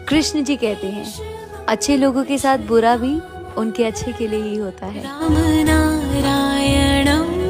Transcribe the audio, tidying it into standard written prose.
कृष्ण जी कहते हैं, अच्छे लोगों के साथ बुरा भी उनके अच्छे के लिए ही होता है। राम नारायणम